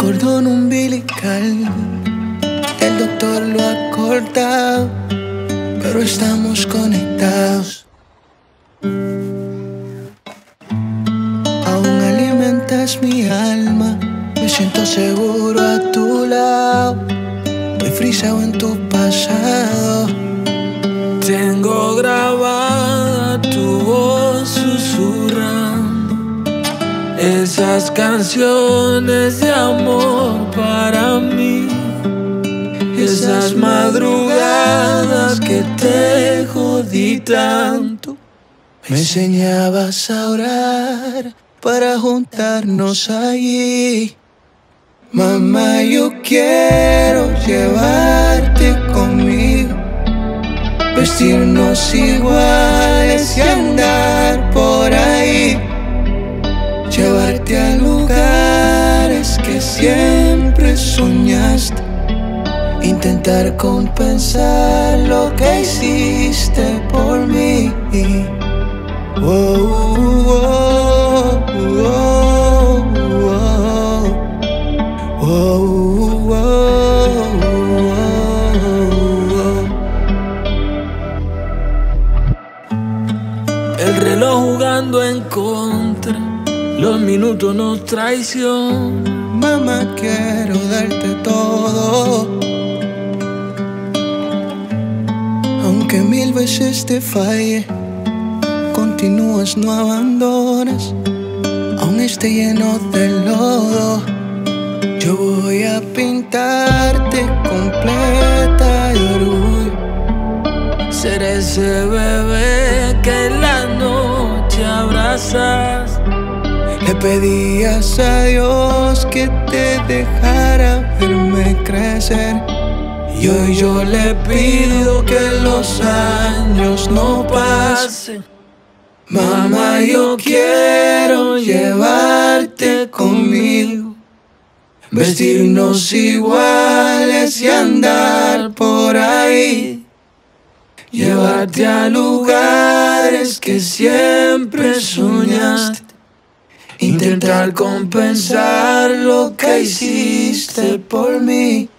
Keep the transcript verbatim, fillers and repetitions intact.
cordón umbilical, el doctor lo ha cortado, pero estamos conectados. Aún alimentas mi alma, me siento seguro a tu lado. Estoy frisado en tu pasado. Tengo grabada tu voz susurrando esas canciones de amor para mí. Esas madrugadas que te jodí tanto. Me enseñabas a orar para juntarnos allí. Mamá, yo quiero llevarte conmigo, vestirnos iguales y andar por ahí, llevarte a lugares que siempre soñaste, intentar compensar lo que hiciste por mí. Oh, oh, oh, oh, oh, oh, oh. El reloj jugando en contra, los minutos nos traicionan. Mamá, quiero darte todo, aunque mil veces te falle. Continúas, no abandonas, aún esté lleno de lodo. Yo voy a pintarte completa de orgullo. Ser ese bebé que en la noche abrazas. Le pedías a Dios que te dejara verme crecer, y hoy yo le pido que los años no pasen. Mamá, yo quiero llevarte conmigo, vestirnos iguales y andar por ahí, llevarte a lugares que siempre soñaste, intentar compensar lo que hiciste por mí.